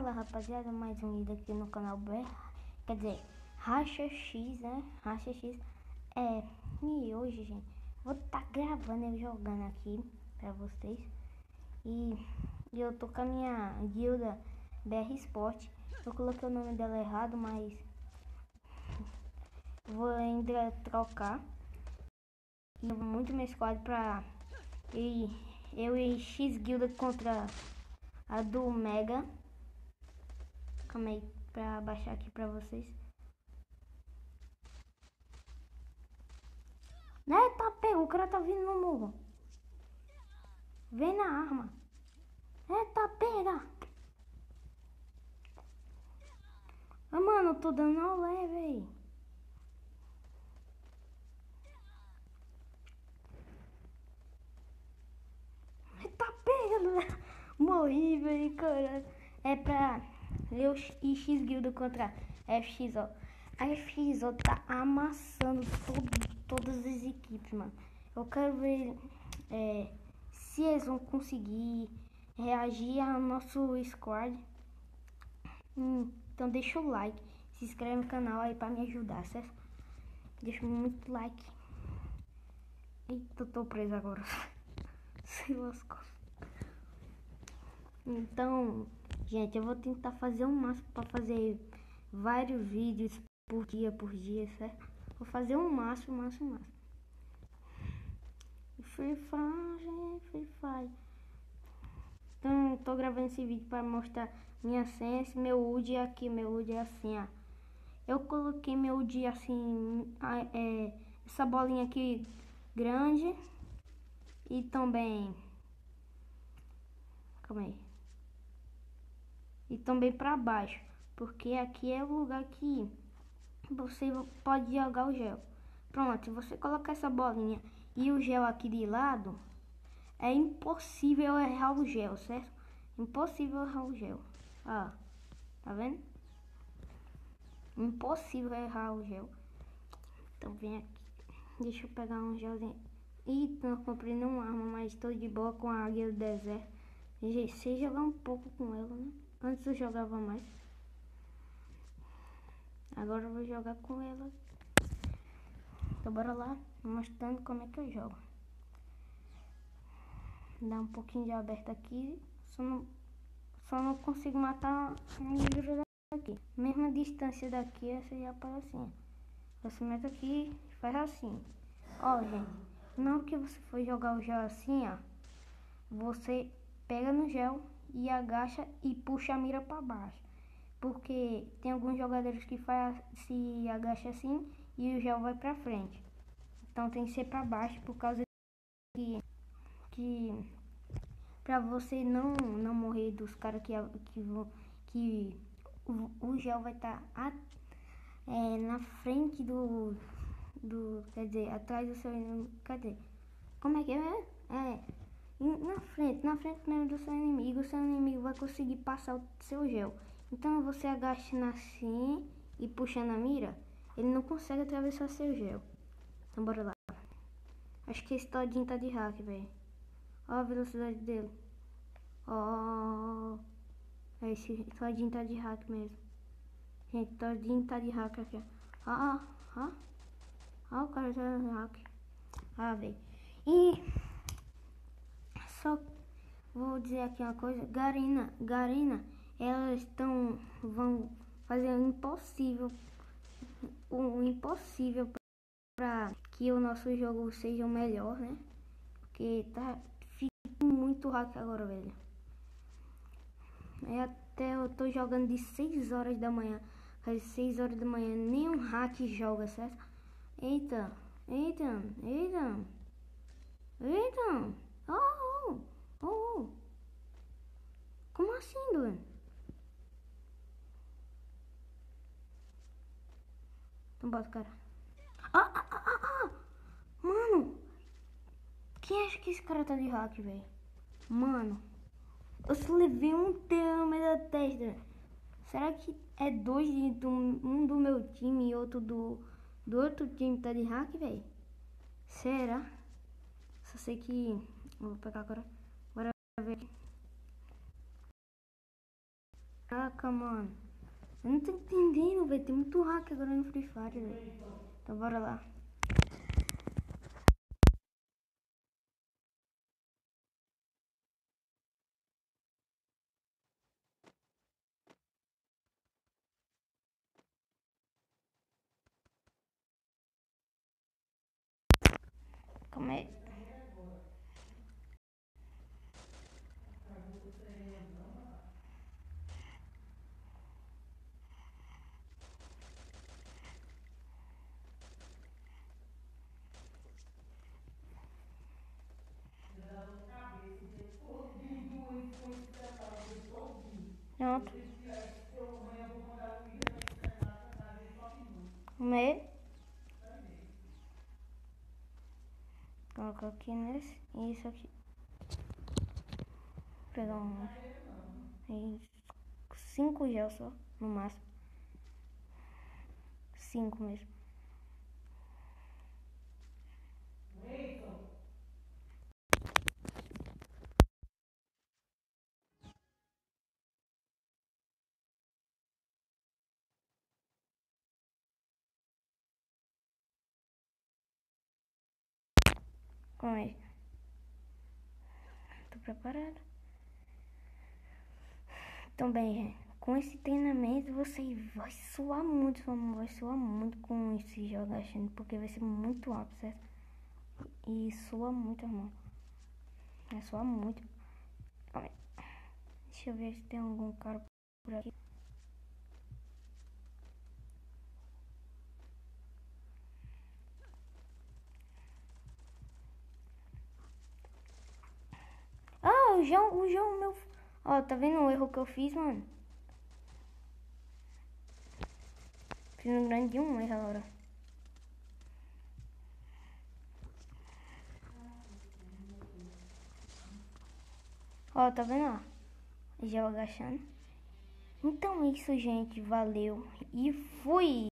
Fala rapaziada, mais um vídeo aqui no canal B, quer dizer, Racha X, né? Racha X. E hoje, gente, vou estar gravando eu jogando aqui pra vocês. E eu tô com a minha guilda BR Sport. Eu coloquei o nome dela errado, mas vou ainda trocar. E eu vou muito meu squad pra eu e X guilda contra a do Mega. Calma aí, pra baixar aqui pra vocês. Né, tá pego, o cara tá vindo no morro. Vem na arma. Tá pega. Mano, eu tô dando olé, véi. Tá pega, morri, véi, cara. É pra eu e X guilda contra FX, ó. A FX, ó, tá amassando todas as equipes, mano. Eu quero ver se eles vão conseguir reagir ao nosso squad. Então deixa o like, se inscreve no canal aí pra me ajudar, certo? Deixa muito like. Eita, eu tô preso agora. Se lascou. Então, gente, eu vou tentar fazer um máximo pra fazer vários vídeos por dia, certo? Vou fazer um máximo. Free Fire, gente, Free Fire. Então, tô gravando esse vídeo para mostrar minha senha. Meu UD aqui, meu UD é assim, ó. Eu coloquei meu UD assim, essa bolinha aqui grande e também, calma aí, e também para baixo, porque aqui é o lugar que você pode jogar o gel. Pronto, se você colocar essa bolinha e o gel aqui de lado, é impossível errar o gel, certo? Impossível errar o gel. Ó, tá vendo? Impossível errar o gel. Então vem aqui. Deixa eu pegar um gelzinho. Eita, não comprei nenhuma arma, mas estou de boa com a águia do deserto. Sei jogar um pouco com ela, né? Antes eu jogava mais. Agora eu vou jogar com ela. Então bora lá, mostrando como é que eu jogo. Dá um pouquinho de aberto aqui. Só não consigo matar um livro daqui. Mesma distância daqui, essa já aparece assim. Você mete aqui e faz assim. Ó, gente, na hora que você for jogar o gel assim, ó, você pega no gel e agacha e puxa a mira para baixo. Porque tem alguns jogadores que se agacha assim e o gel vai para frente. Então tem que ser para baixo por causa que para você não morrer dos caras que o gel vai estar na frente quer dizer, atrás do seu inimigo, cadê? Como é que é? Na frente mesmo do seu inimigo, o seu inimigo vai conseguir passar o seu gel. Então você agacha assim e puxando a mira, ele não consegue atravessar seu gel. Então bora lá. Acho que esse todinho tá de hack, velho. Ó a velocidade dele. Ó, esse todinho tá de hack mesmo. Gente, todinho tá de hack aqui, ó. Ó, o cara tá de hack. Velho. E só vou dizer aqui uma coisa. Garena, elas vão fazer o impossível para que o nosso jogo seja o melhor, né? Porque tá ficando muito hack agora, velho. Até eu tô jogando de 6 horas da manhã. Às 6 horas da manhã nenhum hack joga, certo? Eita. Oh. Como assim, doido? Então bota o cara. Mano. Quem acha que esse cara tá de hack, velho? Mano. Eu só levei um tiro no meio da testa. Será que é dois um do meu time e outro do outro time tá de hack, velho? Será? Só sei que... Vou pegar agora. Bora ver aqui. Caraca, mano. Eu não tô entendendo, velho. Tem muito hack agora no Free Fire, velho. Então bora lá. Calma aí. Pronto. Calma aí. Colocar aqui nesse e isso aqui. Vou pegar um. E 5 gel só, no máximo. 5 mesmo. Calma aí. Tô preparado. Então bem, gente, com esse treinamento você vai suar muito, vai suar muito com esse jogo achando, porque vai ser muito rápido, certo? E sua muito, irmão. Vai suar muito. Calma aí. Deixa eu ver se tem algum cara por aqui. Ah, o João, meu. Ó, tá vendo o erro que eu fiz, mano? Fiz um grande erro agora. Ó, tá vendo, ó? Já agachando. Então é isso, gente. Valeu. E fui!